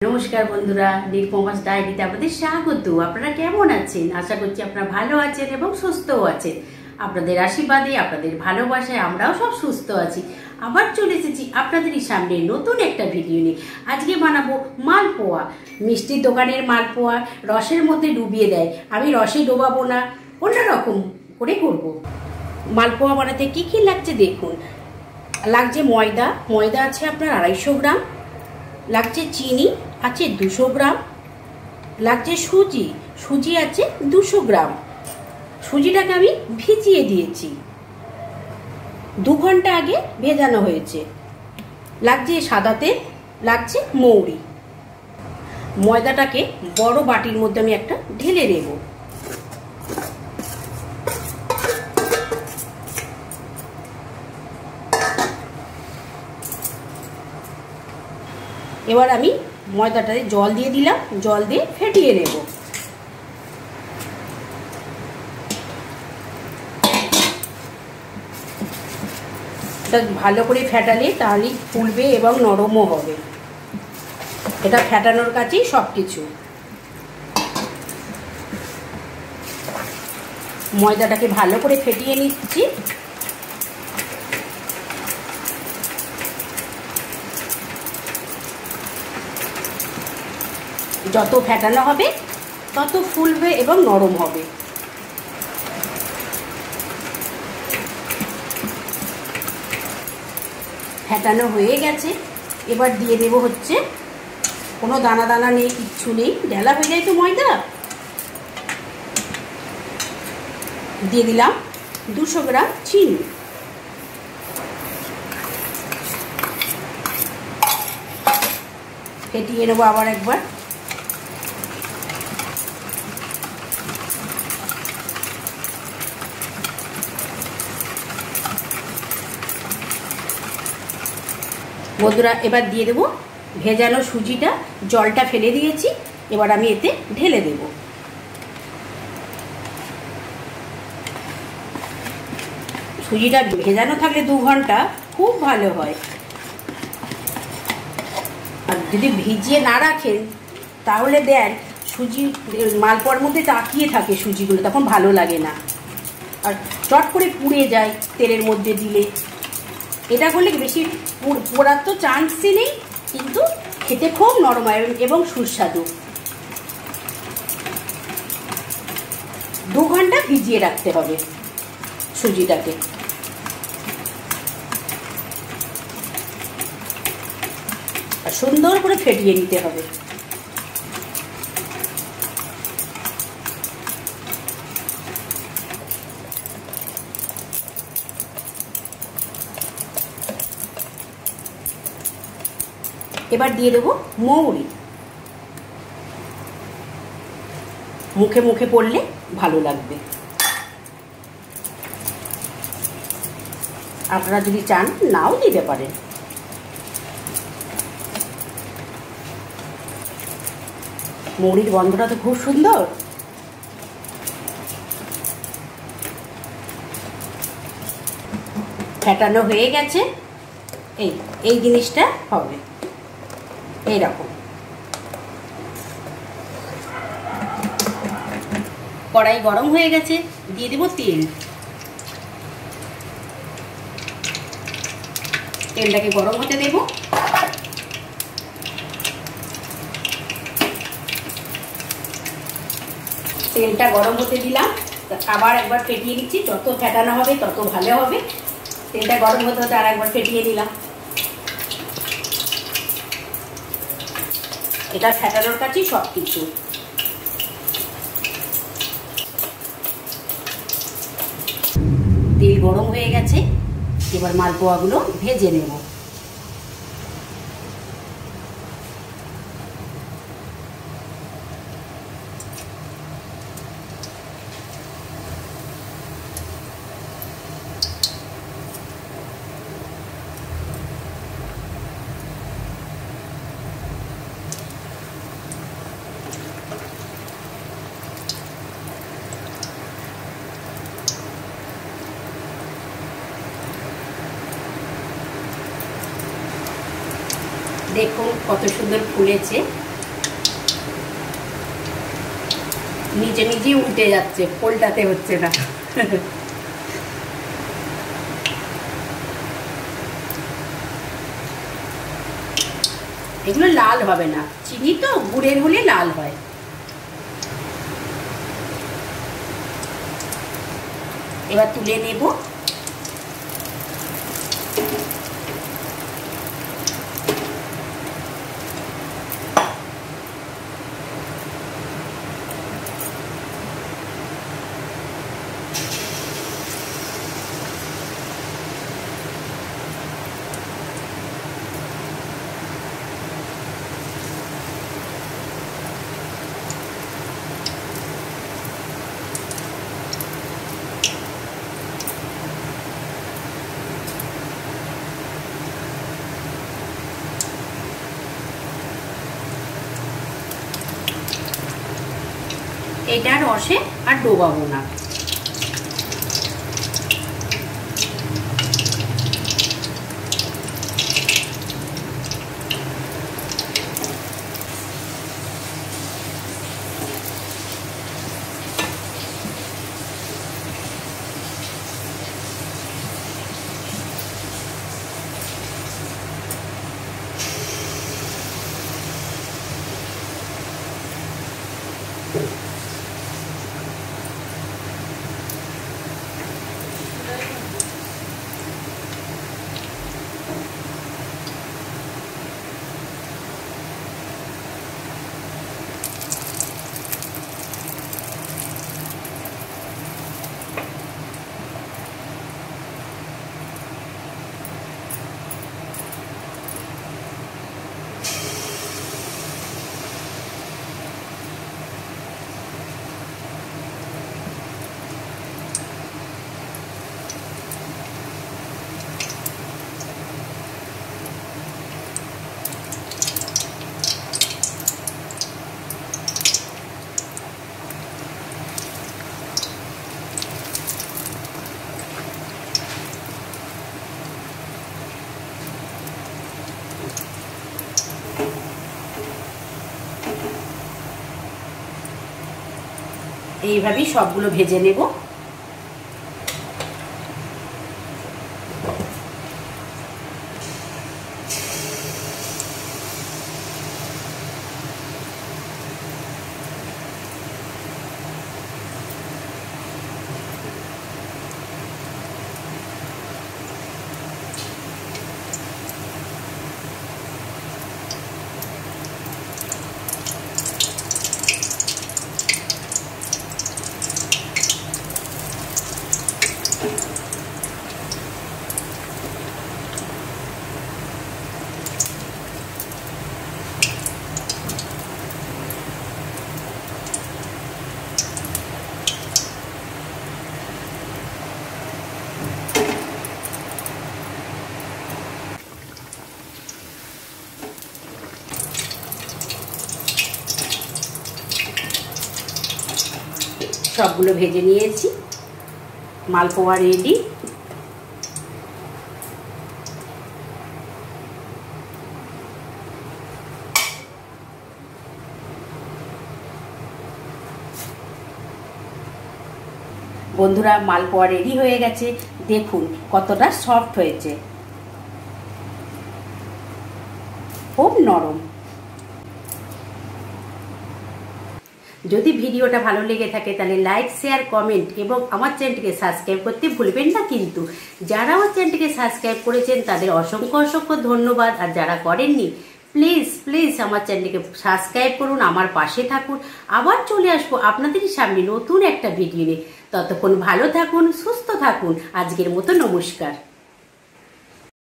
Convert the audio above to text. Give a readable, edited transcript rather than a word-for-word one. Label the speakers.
Speaker 1: নমস্কার বন্ধুরা, নীলপমাস ডায়েরিতে আপনাদের স্বাগত। আপনারা কেমন আছেন? আশা করছি আপনারা ভালো আছেন এবং সুস্থও আছেন। আপনাদের আশীর্বাদে, আপনাদের ভালোবাসায় আমরাও সব সুস্থ আছি। আবার চলে এসেছি আপনাদেরই সামনে নতুন একটা ভিডিও নিয়ে। আজকে বানাবো মালপোয়া। মিষ্টির দোকানের মালপোয়া রসের মধ্যে ডুবিয়ে দেয়, আমি রসে ডোবাবো না, অন্যরকম করে করব। মালপোয়া বানাতে কি কি লাগছে দেখুন। লাগছে ময়দা আছে আপনার 250 গ্রাম, লাগছে চিনি আছে 200 গ্রাম, লাগছে সুজি আছে 200 গ্রাম। সুজিটাকে আমি ভিজিয়ে দিয়েছি, 2 ঘন্টা আগে ভেজানো হয়েছে। লাগছে সাদা তেল, লাগছে মৌরি। ময়দাটাকে বড় বাটির মধ্যে আমি একটা ঢেলে দেব। এবার আমি ময়দাটাতে জল দিয়ে দিলাম, জল দিয়ে ফেটিয়ে নেব। এটা ভালো করে ফেটালে তাহলেই ফুলবে এবং নরমও হবে। এটা ফেটানোর কাছেই সব কিছু। ময়দাটাকে ভালো করে ফেটিয়ে নিচ্ছি। যত ফেটানো হবে তত ফুলবে এবং নরম হবে। ফেটানো হয়ে গেছে। এবার দিয়ে দেব হচ্ছে, কোনো দানা দানা নেই, কিচ্ছু নেই, ঢেলা হয়ে যায় তো ময়দা। দিয়ে দিলাম 200 গ্রাম চিনি। ফেটিয়ে নেবো আবার একবার। বন্ধুরা, এবার দিয়ে দেবো ভেজানো সুজিটা। জলটা ফেলে দিয়েছি, এবার আমি এতে ঢেলে দেব। সুজিটা ভেজানো থাকলে 2 ঘন্টা খুব ভালো হয়। আর যদি ভিজিয়ে না রাখেন তাহলে দেন সুজি মালপোয়ার মধ্যে তাকিয়ে থাকে সুজিগুলো, তখন ভালো লাগে না, আর চট করে পুড়ে যায় তেলের মধ্যে দিলে। এটা করলে বেশি পোড়ার তো চান্সই নেই, কিন্তু খেতে খুব নরম হয় এবং সুস্বাদু। 2 ঘন্টা ভিজিয়ে রাখতে হবে সুজিটাকে। আর সুন্দর করে ফেটিয়ে নিতে হবে। এবার দিয়ে দেবো মৌরি। মুখে মুখে পড়লে ভালো লাগবে। আপনারা যদি চান নাও দিতে পারেন। মৌরির গন্ধটা তো খুব সুন্দর। ফেটানো হয়ে গেছে। এই জিনিসটা হবে এইরকম। কড়াই গরম হয়ে গেছে, দিয়ে দেবো তেল। তেলটাকে গরম হতে দেব। তেলটা গরম হতে দিলাম, আবার একবার ফেটিয়ে নিচ্ছি। যত ফেটানো হবে তত ভালো হবে। তেলটা গরম হতে হতে আর একবার ফেটিয়ে নিলাম। এটা ফেটানোর কাছেই সব কিছু। তেল গরম হয়ে গেছে, এবার মালপোয়াগুলো ভেজে নেব। দেখুন কত সুন্দর ফুলেছে। নিচে নিচেই উল্টে যাচ্ছে, পোল্টাতে হচ্ছে না। এগুলো লাল হবে না, চিনি তো গুড়ের হলে লাল হয়। এবার তুলে নেব। এটা রসে আর ডোবাবো না। এইভাবেই সবগুলো ভেজে নেব। সবগুলো ভেজে নিয়েছি, মালপোয়া রেডি। বন্ধুরা, মালপোয়া রেডি হয়ে গেছে, দেখুন কতটা সফট হয়েছে, খুব নরম। যদি ভিডিওটা ভালো লেগে থাকে তাহলে লাইক, শেয়ার, কমেন্ট এবং আমার চ্যানেলটিকে সাবস্ক্রাইব করতে ভুলবেন না কিন্তু। যারা আমার চ্যানেলটিকে সাবস্ক্রাইব করেছেন তাদের অসংখ্য অসংখ্য ধন্যবাদ, আর যারা করেননি প্লিজ প্লিজ আমার চ্যানেলটিকে সাবস্ক্রাইব করুন, আমার পাশে থাকুন। আবার চলে আসবো আপনাদের সামনে নতুন একটা ভিডিও নিয়ে। ততক্ষণ ভালো থাকুন, সুস্থ থাকুন। আজকের মতো নমস্কার।